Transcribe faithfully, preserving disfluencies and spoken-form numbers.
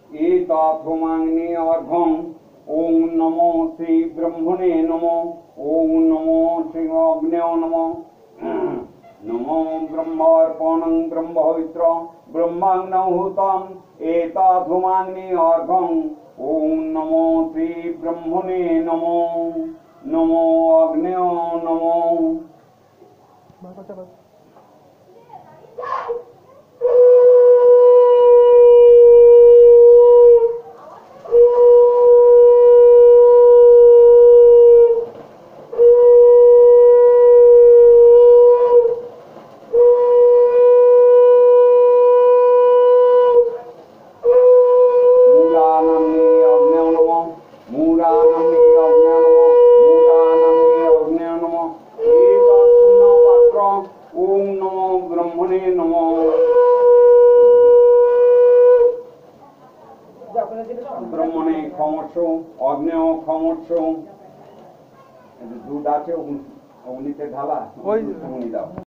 एताथोमाग्ने अर्घं ओम नमो श्री ब्रह्मणे नमो ओम नमो श्री अग्न्यो नमो नमो ब्रह्मार्पणं ब्रह्मपवित्र ब्रह्माग्नहुतम् एताथोमाग्ने अर्घं ओम नमो श्री ब्रह्मणे नमो नमो अग्न्यो नमो। ब्रह्मणे क्षमस्व अग्नेय क्षमस्व दूध আছে অগ্নিতে ঢালা ওই দাও।